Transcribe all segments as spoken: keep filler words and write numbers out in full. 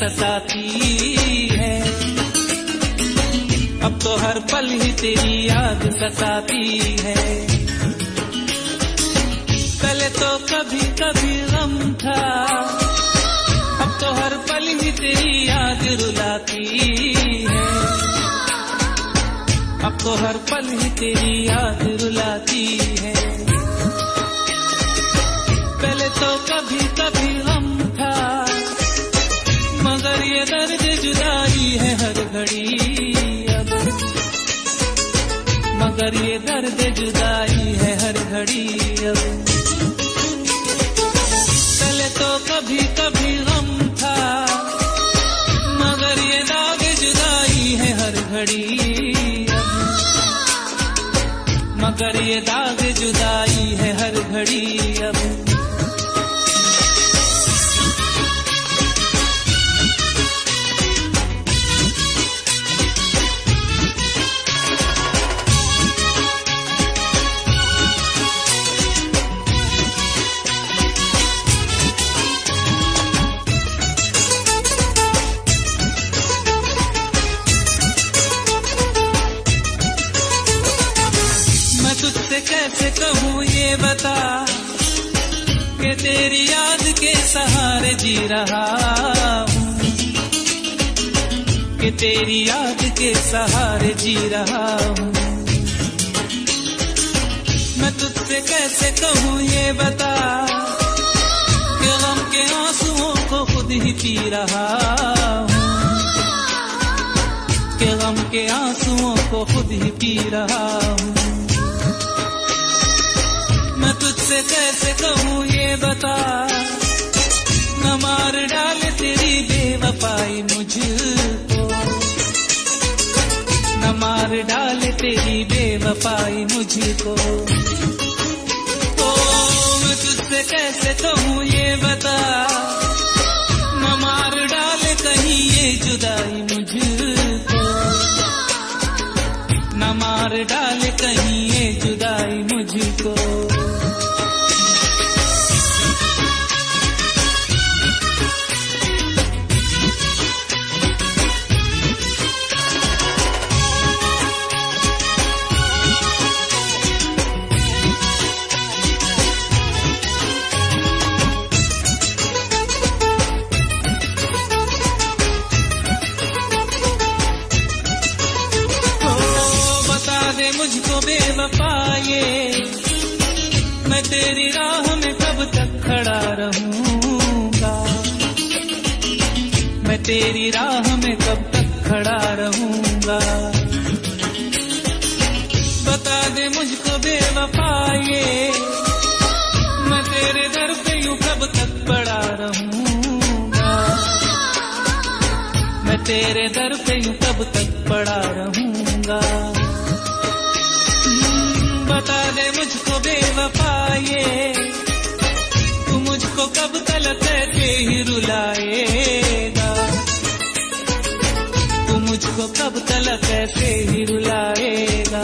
सताती है। अब तो हर पल ही तेरी याद सताती है। पहले तो कभी कभी गम था, अब तो हर पल ही तेरी याद रुलाती है। अब तो हर पल ही तेरी याद रुलाती है। पहले तो कभी कभी गम था, मगर ये दर्द जुदाई है हर घड़ी अब। मगर ये दर्द जुदाई है हर घड़ी अब। पहले तो कभी कभी गम था, मगर ये दाग जुदाई है हर घड़ी। मगर ये दाग जुदाई है हर घड़ी अब। तुझसे कैसे कहूँ ये बता कि तेरी याद के सहारे जी रहा हूँ, कि तेरी याद के सहारे जी रहा हूँ। मैं तुझसे कैसे कहूँ ये बता कि गम के आंसुओं को खुद ही पी रहा हूँ, कि गम के आंसुओं को खुद ही पी रहा हूँ। मैं तुझसे कैसे कहूँ ये बता, न मार डाले तेरी बेवफाई मुझको, न मार डाले तेरी बेवफाई मुझको। ओ मैं तुझसे कैसे कहूँ ये बता, न मार डाले कहीं ये जुदाई मुझको, न मार डाले कहीं ये जुदाई मुझको। मुझको बेवफा ये, मैं तेरी राह में कब तक खड़ा रहूंगा, मैं तेरी राह में कब तक खड़ा रहूंगा। बता दे मुझको बेवफा ये, मैं तेरे दर पे यूं कब तक पड़ा रहूंगा, मैं तेरे दर पे यूं कब तक पड़ा रहूंगा। बता दे मुझको बेवफा ये, तू मुझको कब तलक ऐसे ही रुलाएगा, तू मुझको कब तलक ऐसे ही रुलाएगा।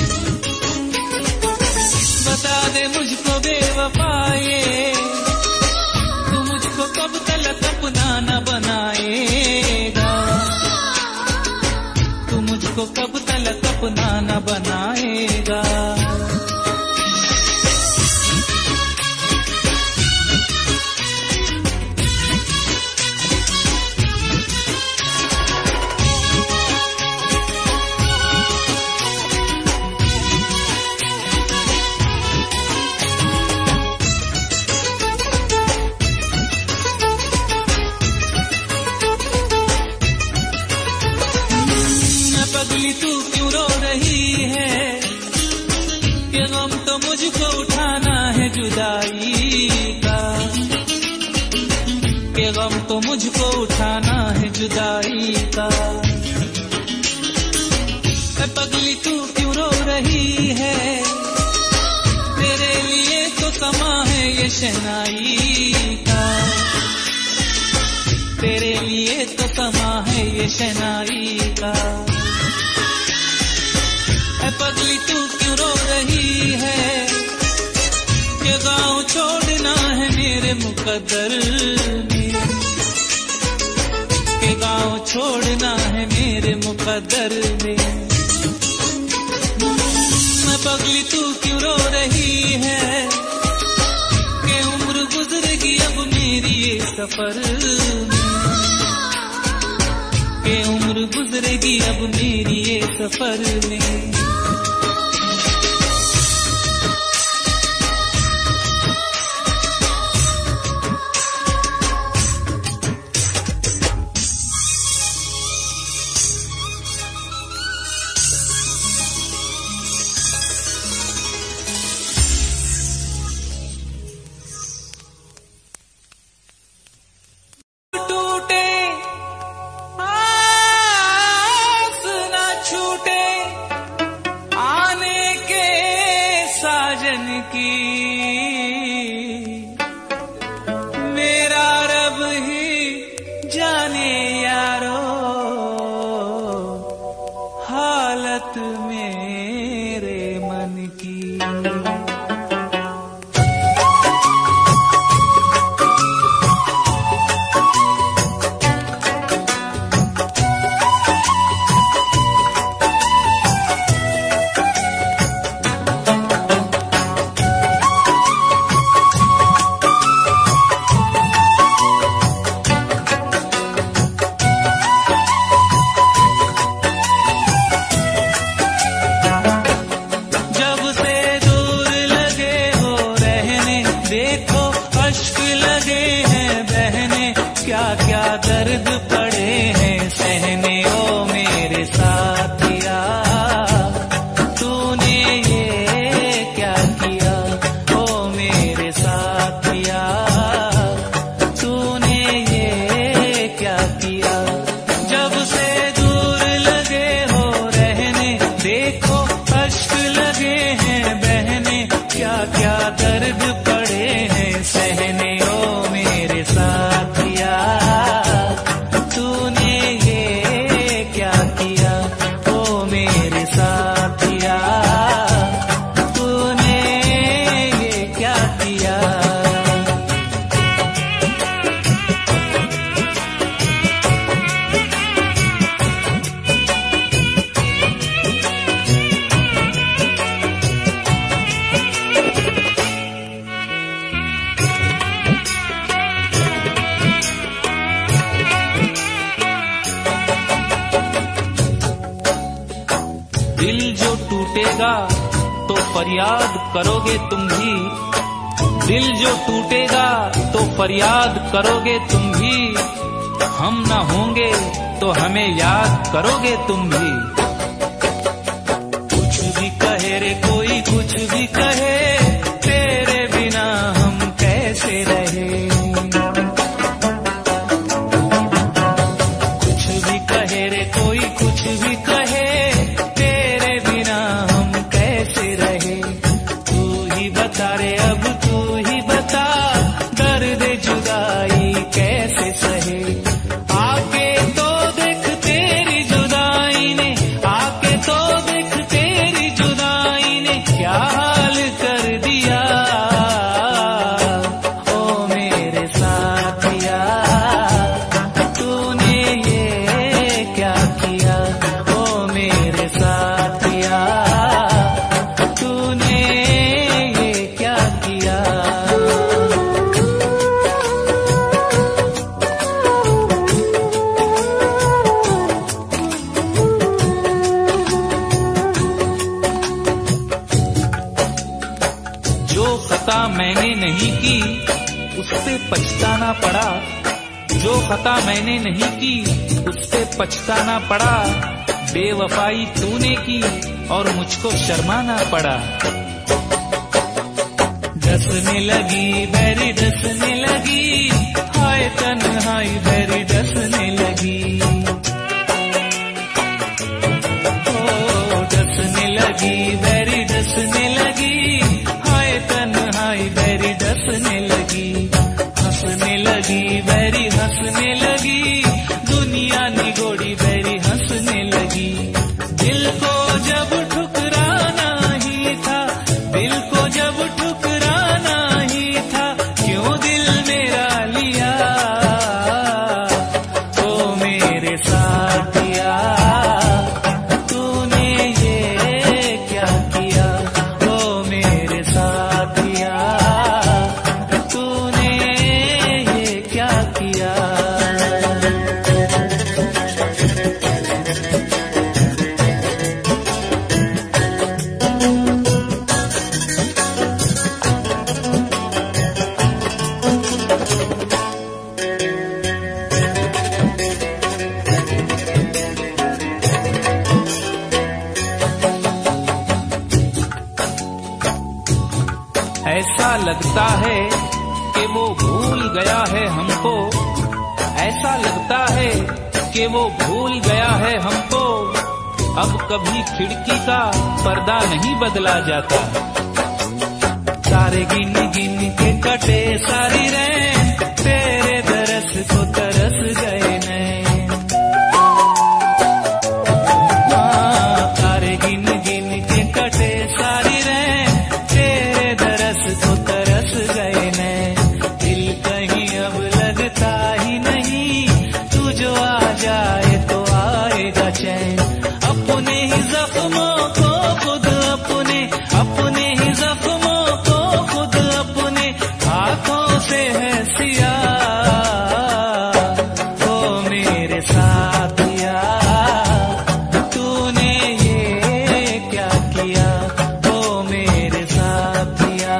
बता दे मुझको बेवफा ये, तू मुझको कब तलक अपना न बनाएगा, तू मुझको कब तलक अपना न बनाएगा। पगली तू क्यों रो रही है, कि गम तो मुझको उठाना है जुदाई का, कि गम तो मुझको उठाना है जुदाई का। पगली तू क्यों रो रही है, तेरे लिए तो समा है ये शहनाई का, तेरे लिए तो समा है ये शहनाई का। पगली तू क्यों रो रही है, कि गाँव छोड़ना है मेरे मुकद्दर में, छोड़ना है मेरे मुकद्दर में। मैं पगली तू क्यों रो रही है कि उम्र गुजरेगी अब मेरी ये सफर में, कि उम्र गुजरेगी अब मेरी ये सफर में। मेरा रब ही जाने यारो हालत मेरे मन की। क्या क्या दर्द पड़े हैं सहने ओ मेरे साथिया, तूने ये क्या किया ओ मेरे साथिया, तूने ये क्या किया। जब से दूर लगे हो रहने देखो अश्क लगे हैं बहने, क्या क्या दर्द पड़े हैं सहने ओ मेरे साथिया, तूने ये क्या किया ओ मेरे साथिया, तूने ये क्या किया। दिल जो टूटेगा तो फरियाद करोगे तुम भी, दिल जो टूटेगा तो फरियाद करोगे तुम भी, हम न होंगे तो हमें याद करोगे तुम भी। कुछ भी कहे रे कोई कुछ भी कहे, तेरे बिना हम कैसे रहे। कुछ भी कहे रे कोई कुछ भी कहे, बता रे अब तू ही बता दर्द जुदाई कैसे सहे। आके तो देख तेरी जुदाई ने, आके तो देख तेरी जुदाई ने क्या हाल कर दिया ओ मेरे साथिया, तूने ये क्या किया ओ मेरे साथिया, तूने खता मैंने नहीं की उस पे पछताना पड़ा, जो खता मैंने नहीं की उस पे पछताना पड़ा, बेवफाई तूने की और मुझको शर्माना पड़ा। डसने लगी बैरी डसने लगी, हाय तन्हाई बैरी डसने लगी, ओ डसने लगी बैरी डसने लगी, तन्हाई बैरी डसने लगी, हंसने लगी बैरी हंसने लगी, दुनिया निगोड़ी बैरी हंसने लगी। दिल को जब ठुकराना ही था, दिल को जब ठुकराना ही था, क्यों दिल मेरा लिया ऐसा लगता है कि वो भूल गया है हमको, ऐसा लगता है कि वो भूल गया है हमको। अब कभी खिड़की का पर्दा नहीं बदला जाता। सारे गिन गिन के कटे सारी रैन, तेरे दरस को तरस गए नैन। हाँ, सारे गिन गिन के कटे सारी रैन, तेरे दरस को तरस गए नैन। दिल कहीं अब लगता ही नहीं, तू जो आ जाए तो आएगा चैन। अपने ही जख्मों को खुद अपने, अपने ही जख्मों को खुद अपने हाथों से है सिया। ओ मेरे साथिया, तूने ये क्या किया। ओ मेरे साथिया,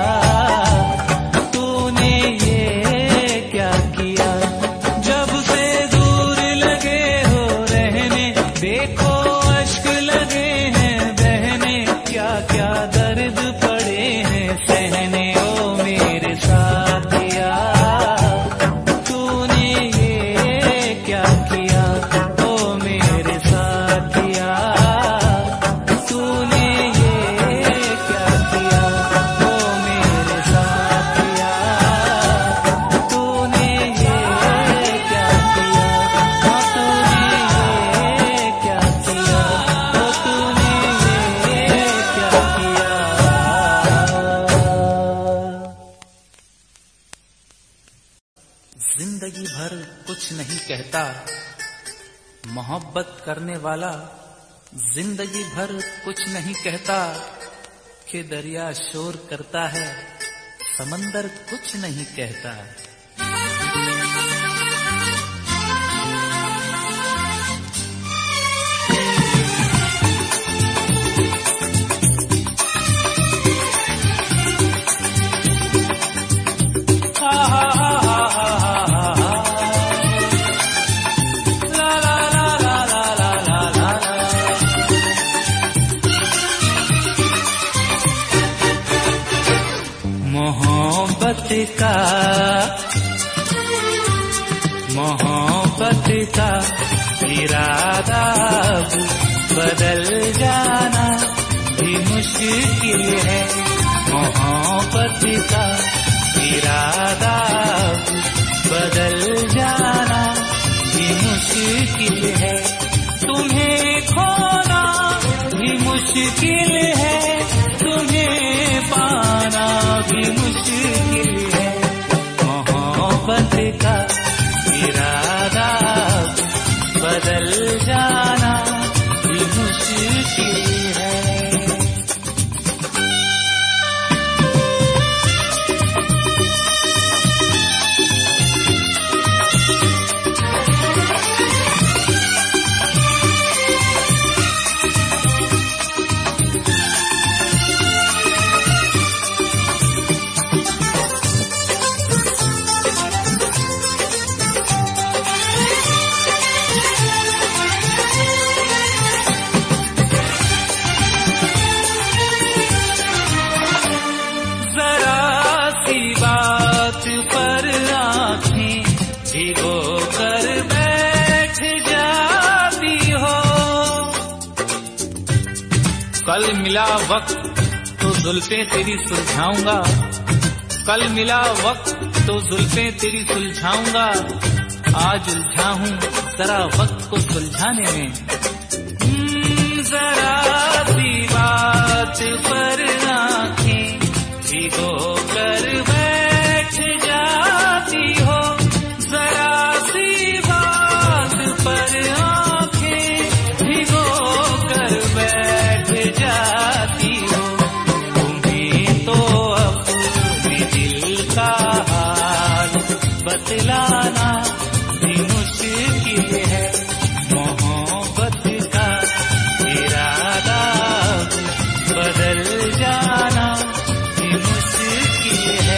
तूने ये क्या किया। जब से दूर लगे हो रहने, देखो अश्क लगे हैं बहने, क्या क्या दर्द पड़े हैं सहने। ओ मेरे साथिया, तूने ये क्या किया। ओ मेरे साथिया, तूने ये क्या किया। ओ मेरे साथिया, तूने ये क्या किया। हाँ, तूने ये क्या किया। ओ तूने ये क्या किया। जिंदगी भर कुछ नहीं कहता मोहब्बत करने वाला, जिंदगी भर कुछ नहीं कहता कि दरिया शोर करता है, समंदर कुछ नहीं कहता। मोहब्बत का, मोहब्बत का इरादा बदल जाना भी मुश्किल है। मोहब्बत का इरादा बदल जाना भी मुश्किल है। तुम्हें खोना भी मुश्किल है, तुम्हें पाना भी मुश्किल है। मोहब्बत का इरादा बदल जाना भी मुश्किल है। कल मिला वक्त तो जुल्फें तेरी सुलझाऊंगा, कल मिला वक्त तो जुल्फें तेरी सुलझाऊंगा। आज उलझा हूँ जरा वक्त को सुलझाने में। जरा सी बात पर आँखें भिगो कर बैठ जाती हो, जरा सी बात पर आँखें भिगो कर बैठ जाती हो। तुम्हें तो अपने दिल का हाल बतलाना भी मुश्किल है। मोहब्बत का इरादा बदल जाना भी मुश्किल है।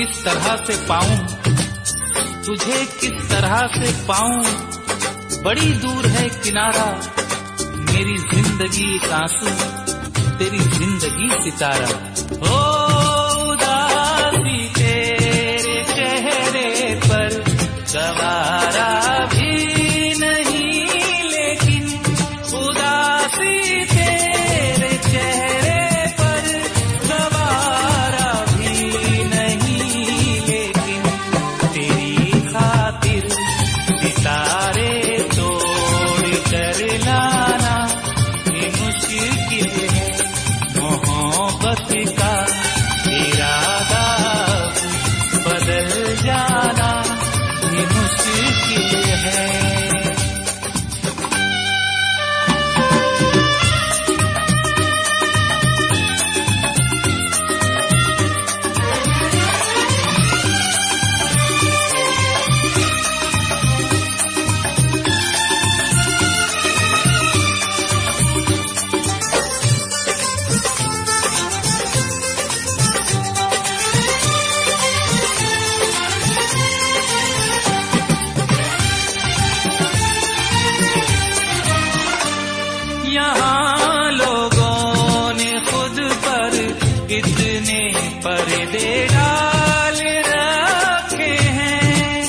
किस तरह से पाऊं, तुझे किस तरह से पाऊं, बड़ी दूर है किनारा, मेरी जिंदगी एक आंसू, तेरी जिंदगी सितारा। ओ उदासी तेरे चेहरे पर गवारा भी नहीं, लेकिन उदासी तेरे चेहरे पर गवारा भी नहीं, लेकिन तेरी खातिर सितारे तोड़ कर लाना ये मुश्किल है। मोहब्बत का इरादा बदल जाना ये मुश्किल है। यहाँ लोगों ने खुद पर कितने पर्दे डाल रखे हैं,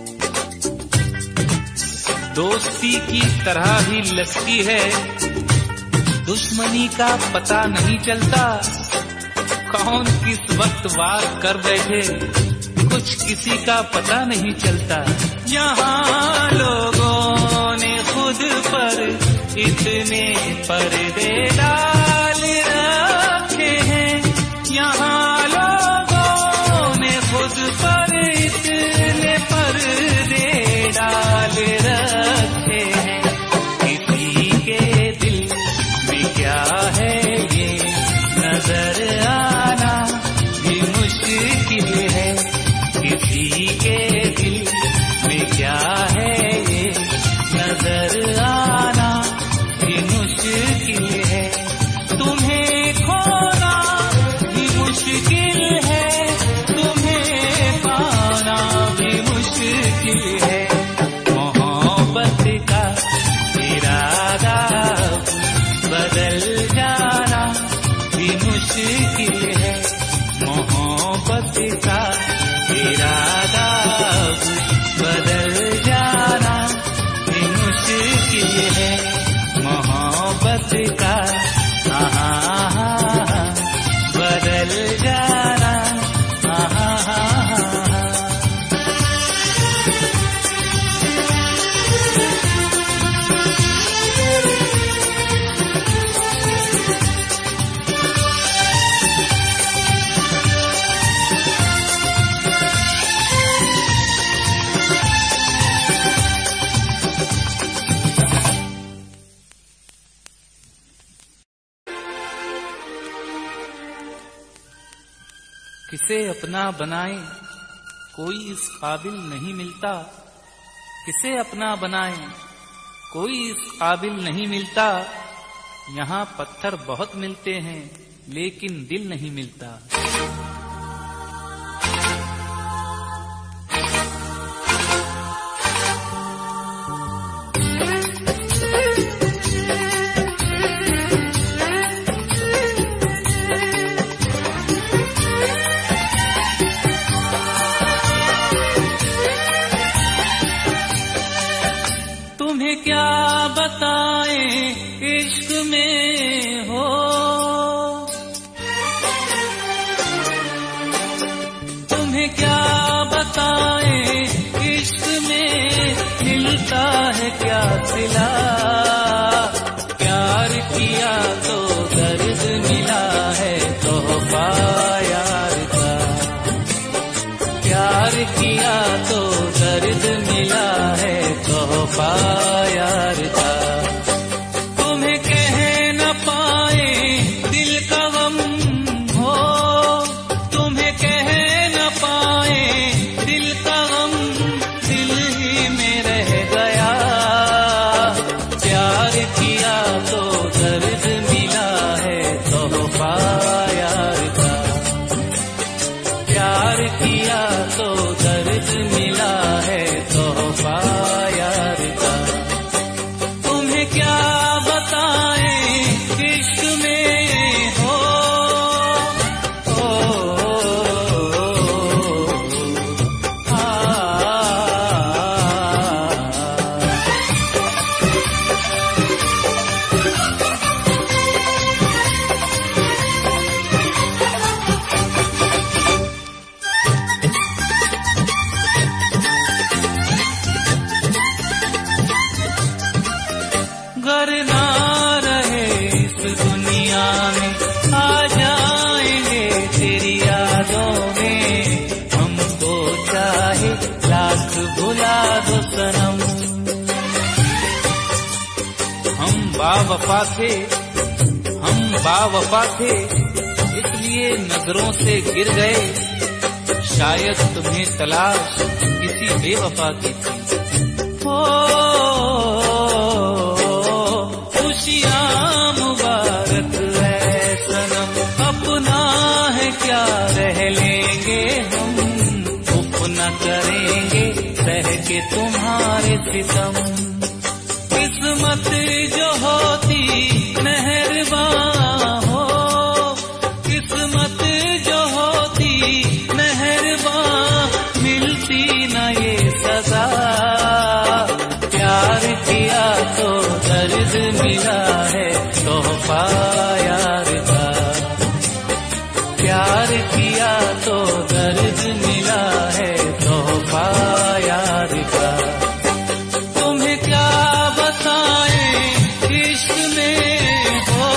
दोस्ती की तरह ही लगती है, दुश्मनी का पता नहीं चलता, कौन किस वक्त वार कर बैठे कुछ किसी का पता नहीं चलता। यहाँ लोगों ने खुद पर इतने पर्दे डाल रखे हैं, यहाँ लोगों ने खुद पर इतने पर्दे डाल रखे हैं। किसी के दिल में क्या है ये नजर आना भी मुश्किल है, किसी के दिल में क्या है ये नजर आना भी मुश्किल है। तुम्हें खोना भी मुश्किल है, तुम्हें पाना भी मुश्किल है। मोहब्बत का इरादा बदल जाना भी मुश्किल है, मोहब्बत का इरादा बदल जाना भी मुश्किल है, मोहब्बत का आहा बदल जाना आहा। किसे अपना बनाए कोई इस काबिल नहीं मिलता, किसे अपना बनाए कोई इस काबिल नहीं मिलता। यहाँ पत्थर बहुत मिलते हैं लेकिन दिल नहीं मिलता। क्या बताएं इश्क में हो, तुम्हें क्या बताएं इश्क में मिलता है क्या सिला। प्यार किया तो दर्द मिला है तोहफा यार का, प्यार किया तो दर्द मिला है तोहफा यार का। तुम्हें कह न पा लाख भुला दो सनम। हम बावफा थे, हम बावफा थे, इसलिए नजरों से गिर गए। शायद तुम्हें तलाश किसी बेवफा की थी। ओ खुशियाँ मुबारक है सनम, अपना है क्या रह लेंगे हम, अपना करेंगे सह के तुम्हारे सितम। किस्मत जो होती मेहरबान हो, किस्मत जो होती मेहरबान, मिलती न ये सजा। प्यार किया तो दर्द मिला है तोहफा यार का, प्यार किया तो दर्द मिला है तोहफा यार का। तुम्हें क्या बताएं इश्क में हो,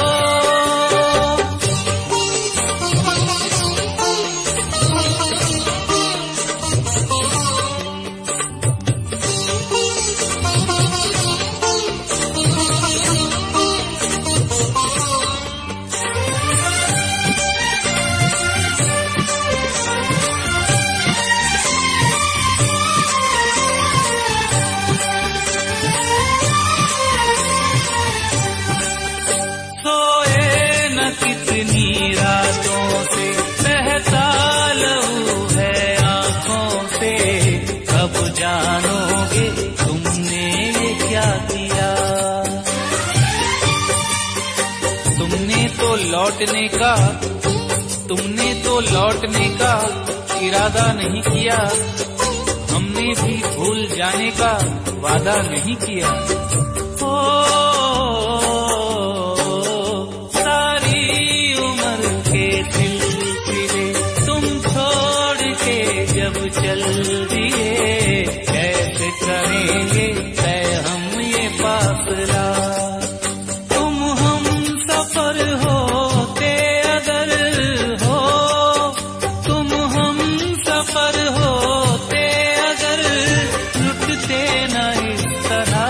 कितनी रातों से बहता लहू है आंखों से, कब जानोगे तुमने ये क्या किया। तुमने तो लौटने का, तुमने तो लौटने का इरादा नहीं किया, हमने भी भूल जाने का वादा नहीं किया। ओ जब चल दिए कैसे करेंगे तय हम ये फासला। तुम हम सफर होते अगर हो, तुम हम सफर होते अगर, लुटते न इस तरह।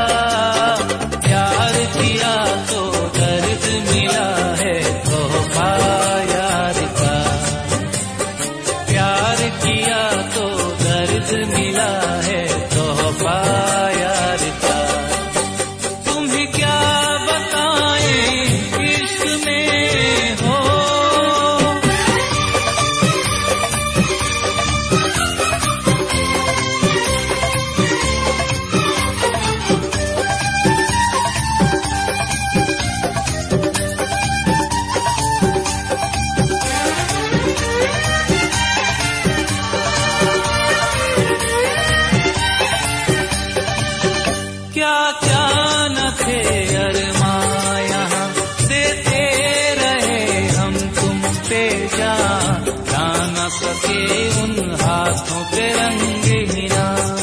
प्यार किया तो दर्द मिला है तोहफा यार का, प्यार किया तो दर्द मिला है तोहफा यार का। तुम्हें क्या बताएं इश्क में हो, क्या क्या न थे अरमां यहाँ, देते रहे हम तुम पे जान, ला न सके उन हाथों पे रंग हिना।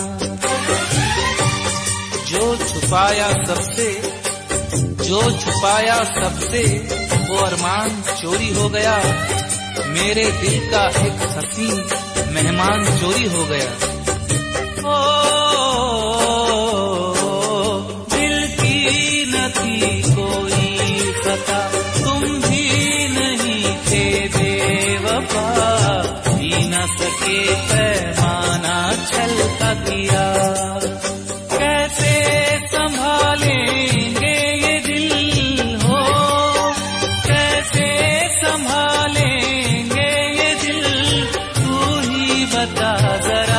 जो छुपाया सबसे, जो छुपाया सबसे, वो अरमान चोरी हो गया। मेरे दिल का एक हसीन मेहमान चोरी हो गया। ओ थी कोई खता, तुम भी नहीं थे बेवफा, जी न सके पैमाना छल का किया। कैसे संभालेंगे ये दिल हो, कैसे संभालेंगे ये दिल, तू ही बता जरा।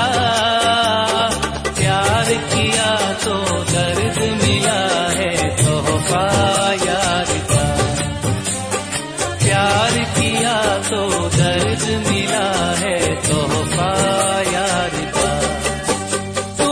प्यार किया तो दर्द मिला है तोहफा यार का, प्यार किया तो दर्द मिला है तोहफा यार का।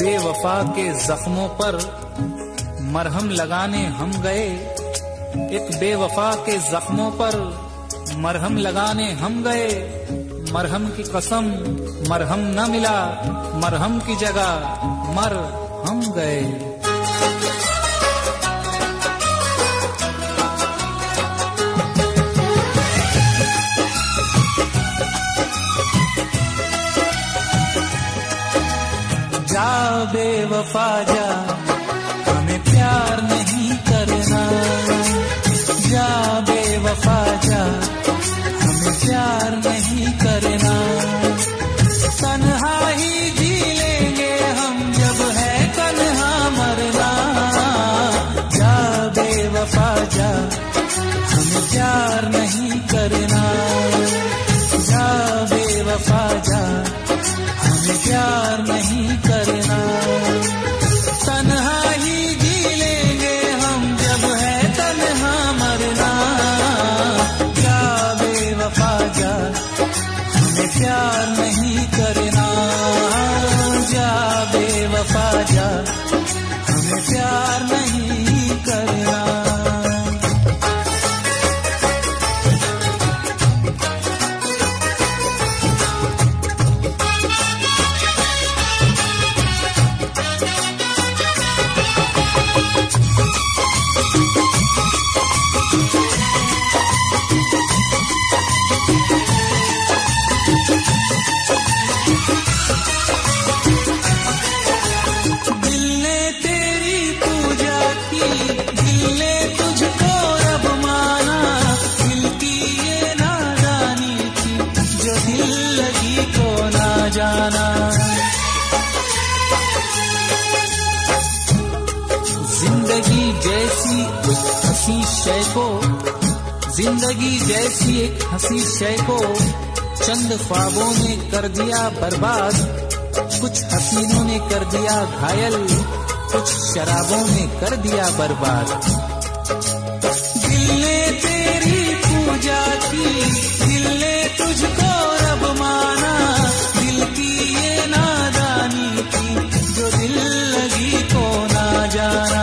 बेवफा के जख्मों पर मरहम लगाने हम गए, एक बेवफा के जख्मों पर मरहम लगाने हम गए। मरहम की कसम मरहम न मिला, मरहम की जगह मर हम गए। जा बेवफा जा, हमें प्यार नहीं करना। जा बेवफा जा, हमें प्यार नहीं करना। तन्हा ही जी लेंगे हम, जब है तन्हा मरना। जा बेवफा जा, हमें प्यार नहीं करना। जा बेवफा जा, हमें प्यार नहीं करना। तन्हा ही जी लेंगे हम, जब है तन्हा मरना। जा बेवफा जा, हमें प्यार नहीं करना। जा बेवफा जा, हमें प्यार नहीं करना। जिंदगी जैसी हंसी शय को, जिंदगी जैसी एक हंसी शय को चंद ख्वाबों ने कर दिया बर्बाद। कुछ हसीनों ने कर दिया घायल, कुछ शराबों ने कर दिया बर्बाद। दिल ने तेरी पूजा की, दिल ने तुझको रब माना। दिल की ये नादानी थी, जो दिल लगी को ना जाना।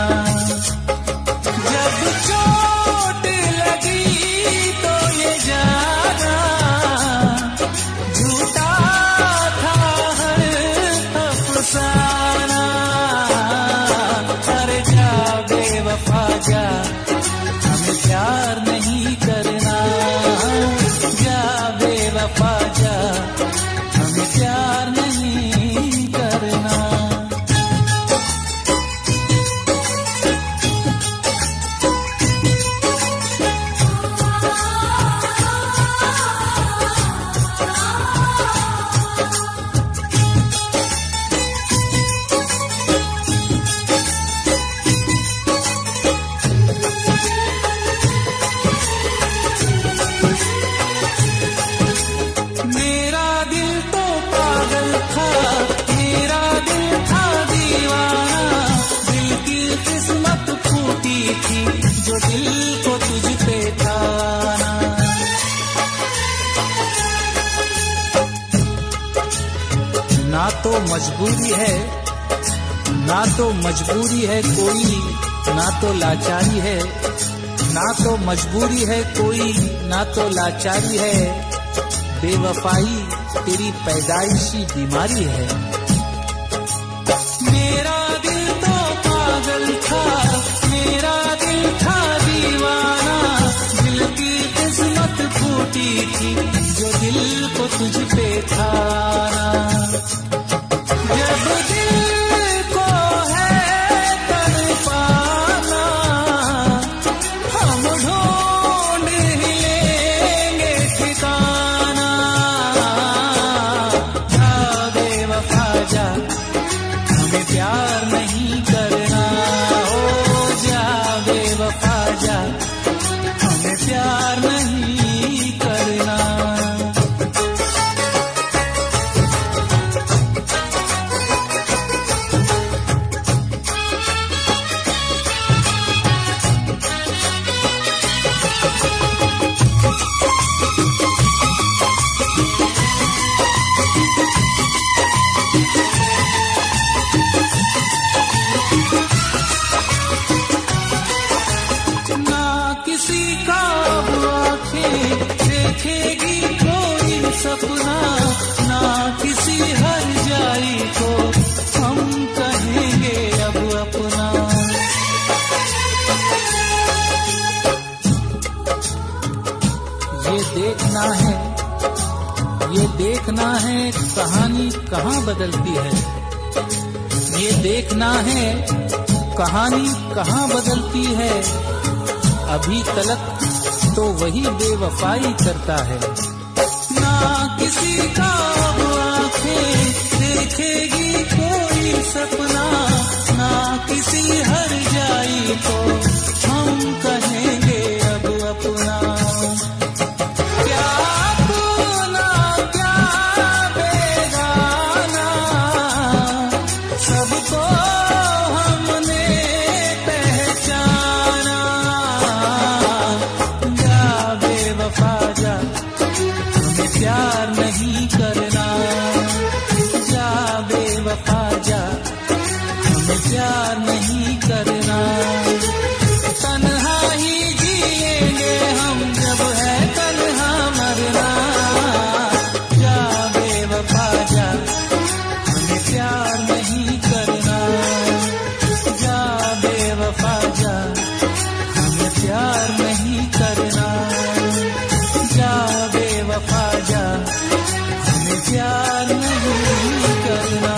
जब चोट लगी तो ये जाना, झूठा था हर अफसाना। अरे जा बेवफा जा, हमें प्यार नहीं करना। जा बेवफा जा, हमें प्यार नहीं करना। मेरा दिल तो पागल था, मेरा दिल था दीवाना। दिल की किस्मत फूटी थी, जो दिल को तुझ पे था ना। ना तो मजबूरी है, ना तो मजबूरी है कोई, ना तो लाचारी है। ना तो मजबूरी है कोई, ना तो लाचारी है। बेवफाई तेरी पैदाइशी बीमारी है। मेरा दिल तो पागल था, मेरा दिल था दीवाना। दिल की किस्मत फूटी थी, जो दिल को तुझ पे था ना। जब दिल को है तड़पाना, हम ढूंढ ही लेंगे ठिकाना। जा बेवफा देखना है कहानी कहाँ बदलती है, ये देखना है कहानी कहाँ बदलती है। अभी तलक तो वही बेवफाई करता है। ना किसी का अब आंखें देखेगी कोई सपना, ना किसी हर जाई को हम कहेंगे अब अपना। क्या अपना क्या बेगाना, सबको हमने पहचाना। जा बेवफा जा, हमें प्यार नहीं करना। जा बेवफा जा, हमें प्यार नहीं करना। तन्हा ही जिएंगे हम जब है तन्हा मरना। जा बेवफा जा, हमें प्यार नहीं करना। जा बेवफा जा, हमें प्यार नहीं करना। जा बेवफा जा, हमें प्यार नहीं करना।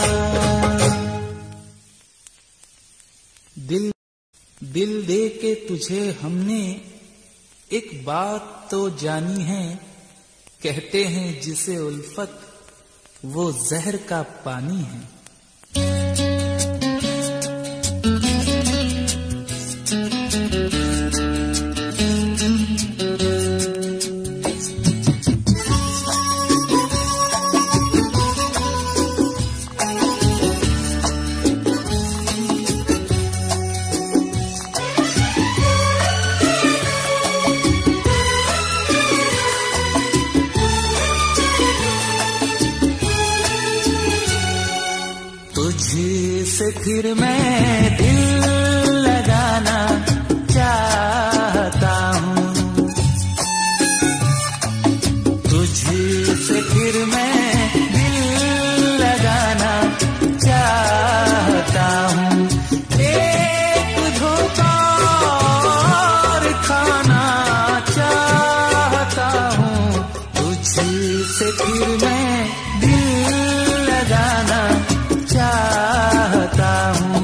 दिल दिल दे के तुझे हमने एक बात तो जानी है, कहते हैं जिसे उल्फत वो जहर का पानी है। तुझसे फिर मैं दिल लगाना चाहता हूँ। तुझसे फिर मैं दिल लगाना चाहता हूँ। एक धोखा और खाना चाहता हूँ। तुझसे फिर मैं दिल लगाना चाहता हूँ।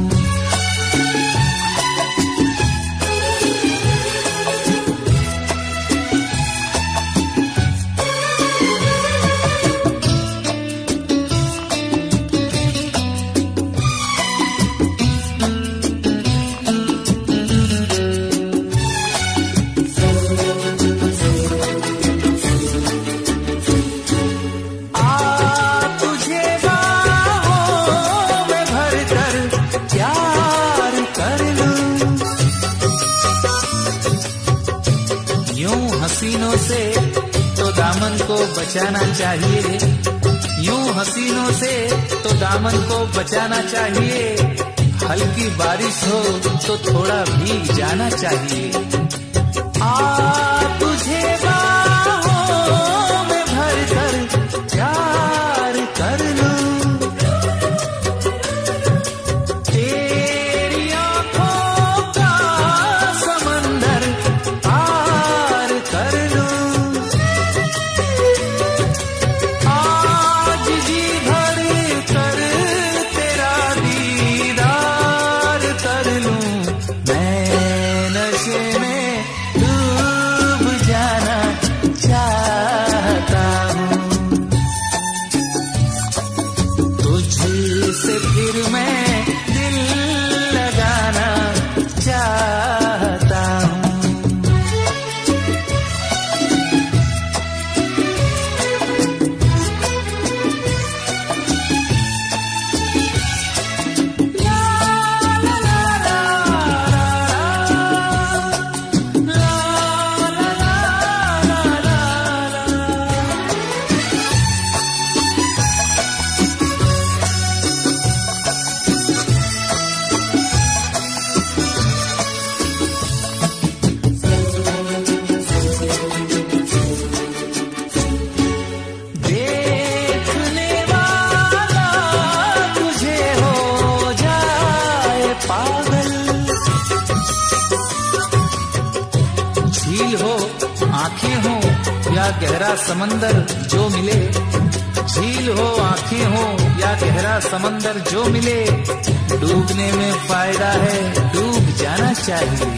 हसीनों से तो दामन को बचाना चाहिए। यूं हसीनों से तो दामन को बचाना चाहिए। हल्की बारिश हो तो थोड़ा भीग जाना चाहिए। आ तुझे बाहों में भर कर प्यार कर लूं। तेरी आंखों का समंदर पार कर लूं। आज जी भर कर तेरा दीदार कर लूं। मैं नशे में डूब जाना चाहता हूँ। तुझसे फिर मैं दिल लगाना चाहता हूँ। आंखें हो या गहरा समंदर जो मिले, झील हो, आंखें हो या गहरा समंदर जो मिले, डूबने में फायदा है, डूब जाना चाहिए।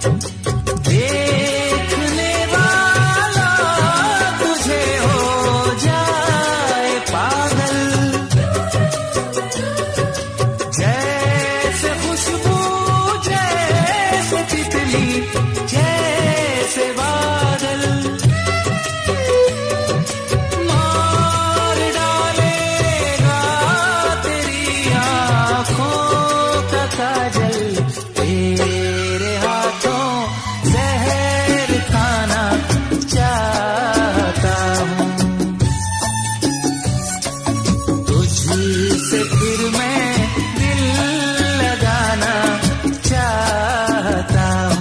देखने वाला तुझे हो जाए पागल, जैसे खुशबू जैसे तितली जैसे बादल, मार डालेगा तेरी आँखों का काजल, तेरे हाथों जहर खाना चाहता हूँ, तुझसे फिर मैं दिल लगाना चाहता हूँ।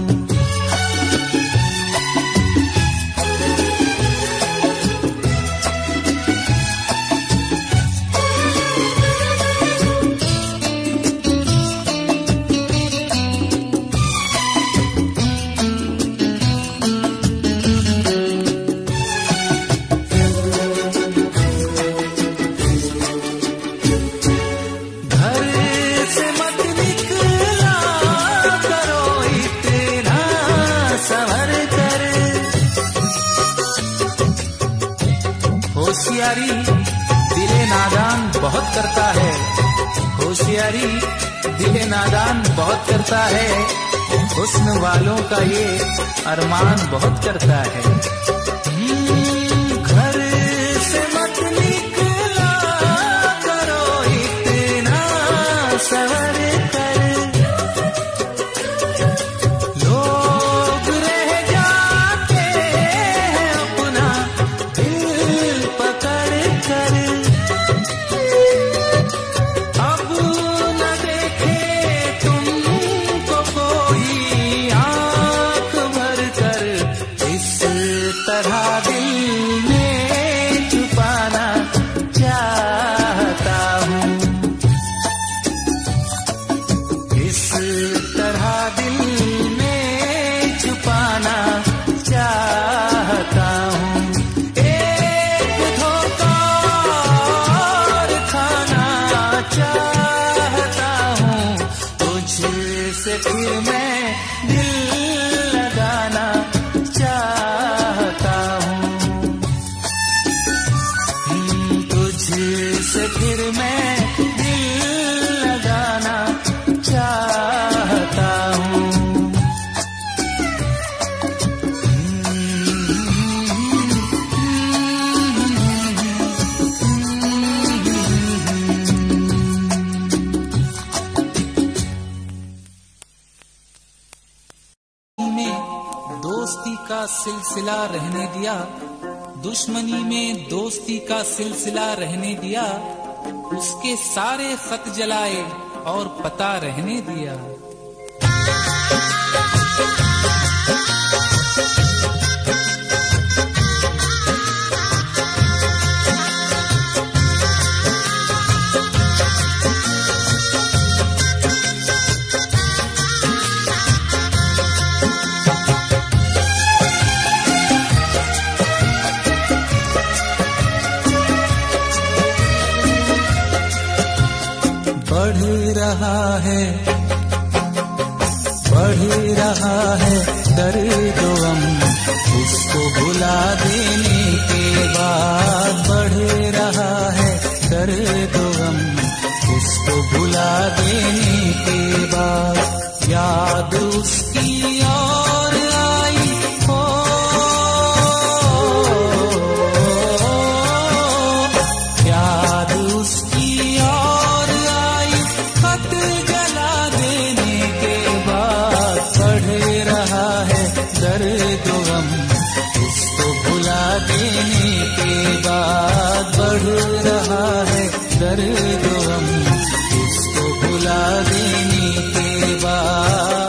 घर से मत निकला करो इतना संभर कर, होशियारी दिले नादान बहुत करता है, होशियारी दिले नादान बहुत करता है, हुस्न वालों का ये अरमान बहुत करता है। हम्म, घर से मत निकला करो इतना सवर कर, लोग रह जाते हैं अपना दिल पकड़ कर, अब न देखे तुमको कोई आँख भर कर, इस तरह दिल में छुपाना चाहता हूँ, इस तरह दिल में छुपाना चाहता हूँ। एक धोखा और खाना चाहता हूँ, तुझसे फिर मैं दिल लगाना चाहता हूँ, हम्म, तुझसे फिर मैं दिल लगाना चाहता हूँ। में दोस्ती का सिलसिला रहने दिया, दुश्मनी में दोस्ती का सिलसिला रहने दिया, उसके सारे खत जलाए और पता रहने दिया। बढ़ रहा है बढ़ रहा है दर्द गम, उसको भुला देने के बाद, बढ़ रहा है दर्द गम, उसको भुला देने के बाद, याद उसकी और आई हो, याद उसकी और आई, खत जला देने के बाद, बढ़ रहा है दर्द गम, उसको भुला देने के बाद, बढ़ रहा है दर्द गम, उसको भुला देने के बाद।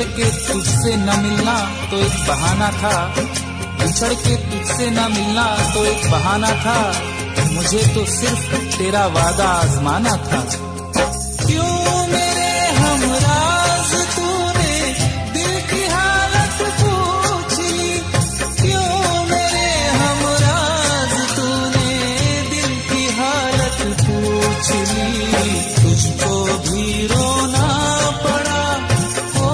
बिछड़ के तुझसे न मिलना तो एक बहाना था, बिछड़ के तुझसे न मिलना तो एक बहाना था, मुझे तो सिर्फ तेरा वादा आजमाना था। क्यों मेरे हमराज तूने दिल की हालत पूछ ली, क्यों मेरे हमराज तूने दिल की हालत पूछ ली। तुझको भी रोना पड़ा, ओ,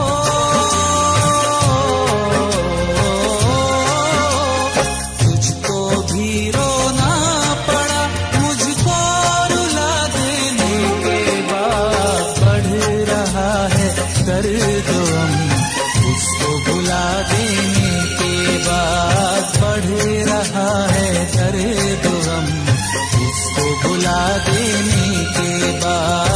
तुझको भी रोना पड़ा, मुझको रुला देने के बाद बढ़ रहा है दर्द गम, उसको भुला देने के बाद बढ़ रहा है दर्द गम, उसको भुला देने के बाद।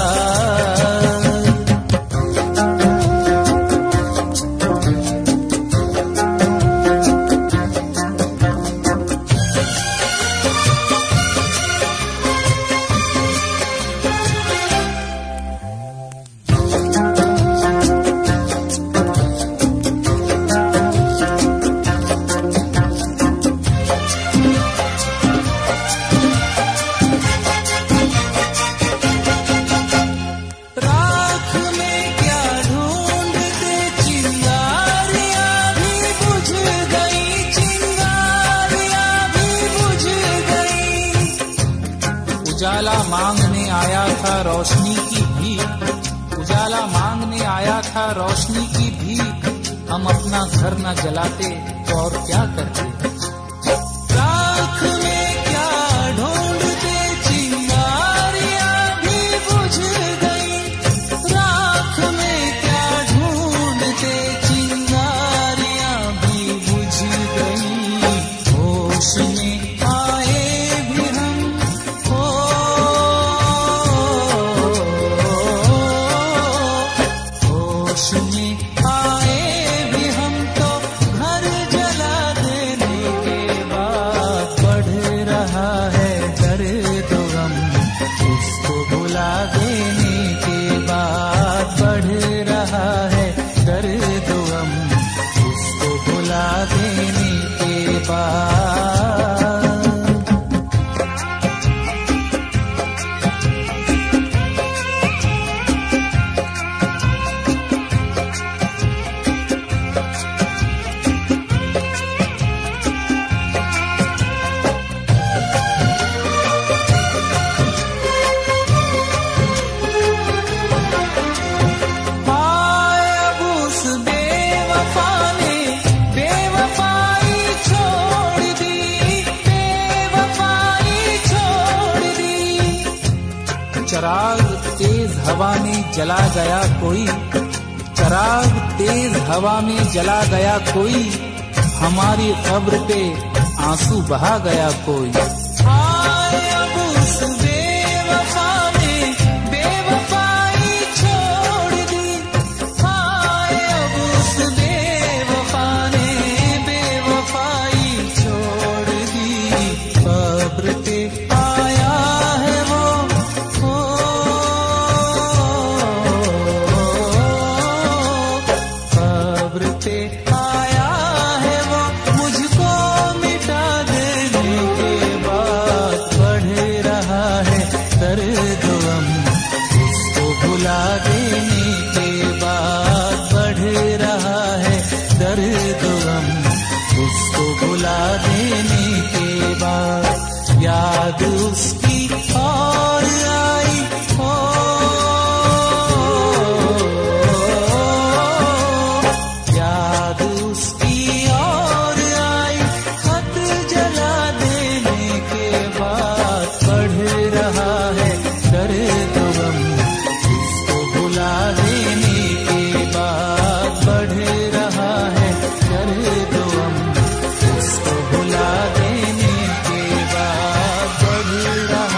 उजाला मांगने आया था रोशनी की भी, उजाला मांगने आया था रोशनी की भी, हम अपना घर न जलाते तो और क्या करते। राख में क्या ढूंढते चिंगारियां भी बुझ गई, राख में क्या ढूंढते चिंगारियां भी बुझ गई। होश में चराग तेज हवा में जला गया कोई, चराग तेज हवा में जला गया कोई, हमारी कब्र पे आंसू बहा गया कोई। हाय अब उस बेवफा ने बेवफाई छोड़ दी, हाय अब उस बेवफा ने बेवफाई छोड़ दी। कब्र पे आया है वो, आया है वो, मुझको मिटा देने के बाद बढ़ रहा है दर्द गम, उसको भुला देने के बाद बढ़ रहा है दर्द गम, उसको भुला देने के बाद याद उसकी और आई हो, भुला देने के बाद बढ़ रहा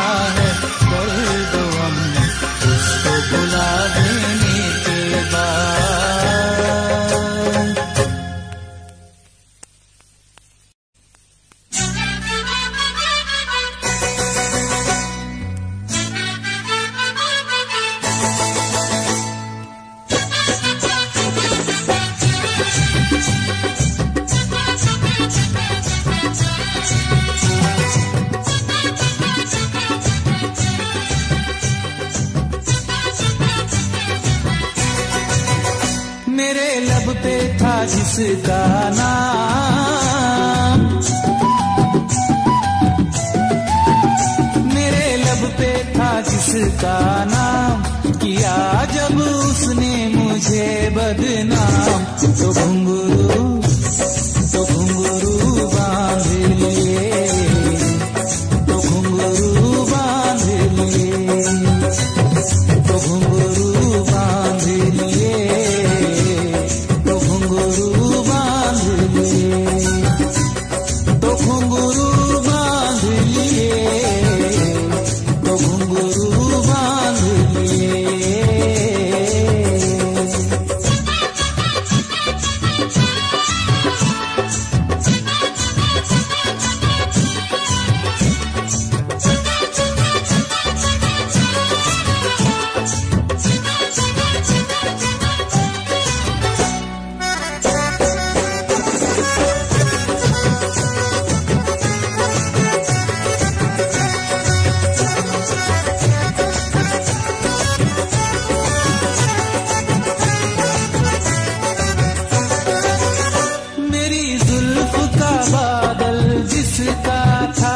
जिसका नाम, मेरे लब पे था जिसका नाम, किया जब उसने मुझे बदनाम। तो घुंघरू तो घुंघरू बांध लिए, तो घुंघरू बांध लिए, तो घुंघरू बांध लिए, तो घुंघरू बांध लिए, तो घुंघरू बांध लिए, तो घुंघरू बांध लिए। जिसका था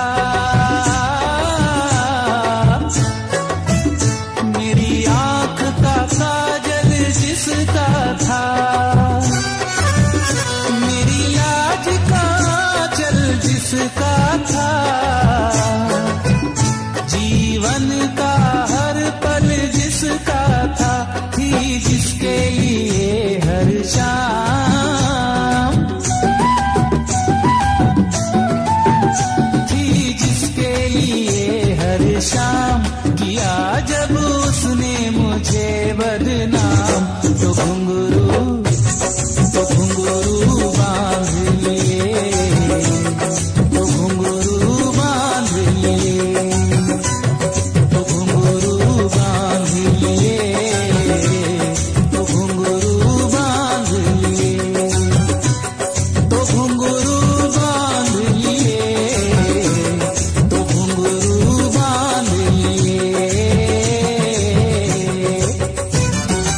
मेरी आंख का काजल, जिसका था मेरी लाज का चल, जिसका था जीवन का हर पल, जिसका था थी जिसके लिए हर शाम, शाम किया जब उसने मुझे बदनाम। तो घुंघरू तो घुंघरू बांध लिए, तो घुंघरू बांध लिए, तो घुंघरू बांध लिए, तो घुंघरू बांध लिए, तो घुंघरू बांध लिए, तो घुंघरू बांध लिए।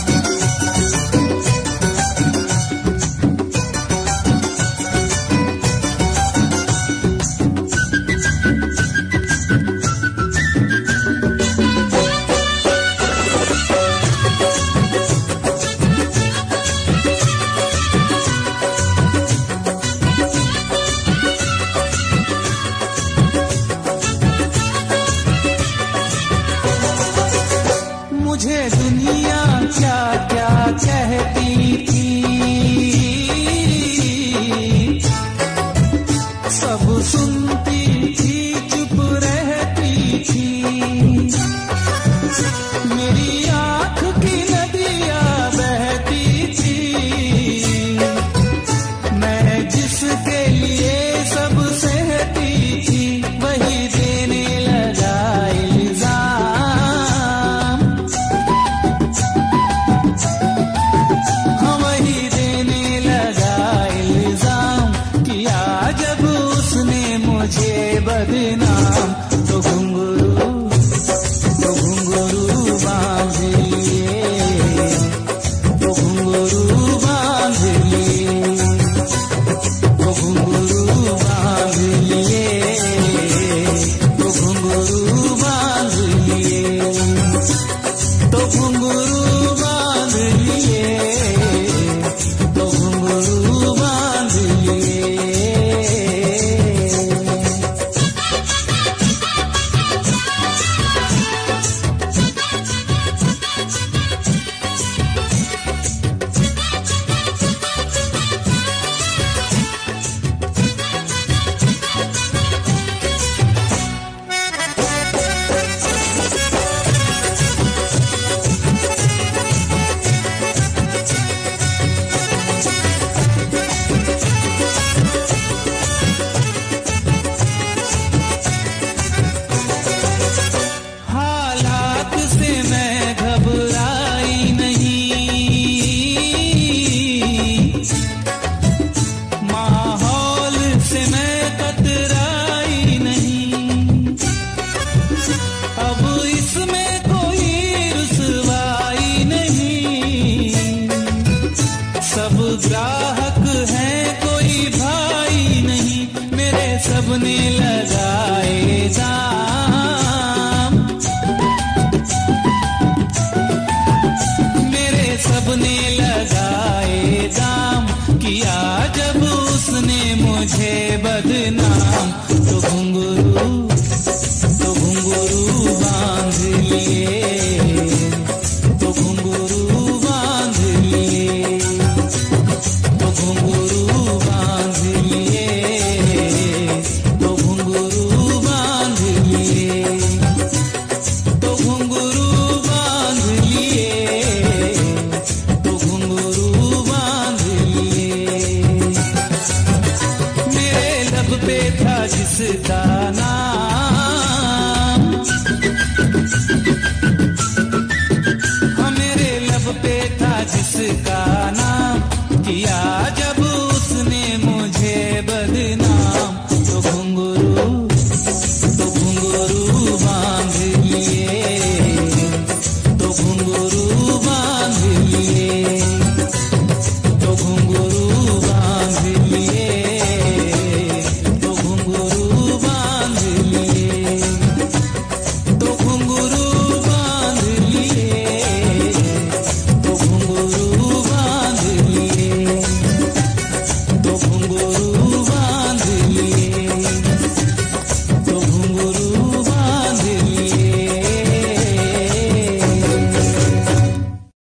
गुरु